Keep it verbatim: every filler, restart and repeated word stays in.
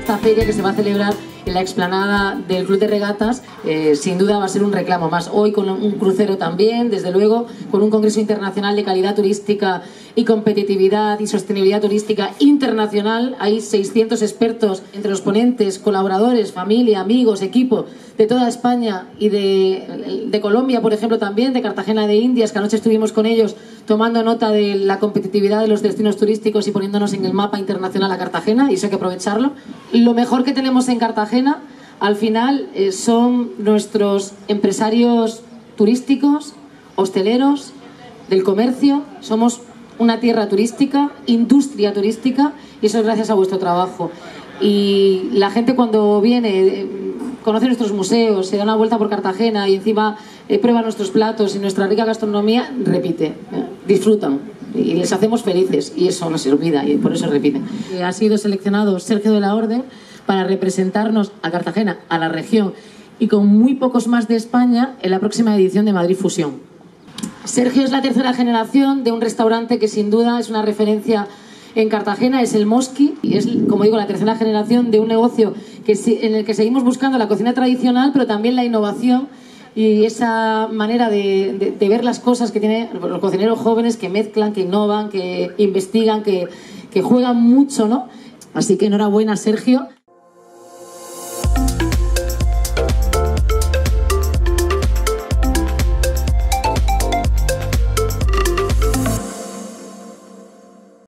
esta feria que se va a celebrar en la explanada del Club de Regatas, eh, sin duda va a ser un reclamo más. Hoy con un crucero también, desde luego, con un congreso internacional de calidad turística y competitividad y sostenibilidad turística internacional. Hay seiscientos expertos entre los ponentes, colaboradores, familia, amigos, equipo de toda España y de, de Colombia, por ejemplo, también, de Cartagena de Indias, que anoche estuvimos con ellos tomando nota de la competitividad de los destinos turísticos y poniéndonos en el mapa internacional a Cartagena, y eso hay que aprovecharlo. Lo mejor que tenemos en Cartagena, al final, eh, son nuestros empresarios turísticos, hosteleros, del comercio. Somos una tierra turística, industria turística, y eso es gracias a vuestro trabajo. Y la gente cuando viene, eh, conoce nuestros museos, se da una vuelta por Cartagena y encima eh, prueba nuestros platos y nuestra rica gastronomía, repite, eh, disfrutan y les hacemos felices, y eso no se olvida y por eso repiten. Eh, ha sido seleccionado Sergio de la Orden para representarnos a Cartagena, a la región y con muy pocos más de España en la próxima edición de Madrid Fusión. Sergio es la tercera generación de un restaurante que sin duda es una referencia en Cartagena, es el Mosqui, y es, como digo, la tercera generación de un negocio que, en el que seguimos buscando la cocina tradicional, pero también la innovación y esa manera de, de, de ver las cosas que tienen los cocineros jóvenes, que mezclan, que innovan, que investigan, que, que juegan mucho, ¿no? Así que enhorabuena, Sergio.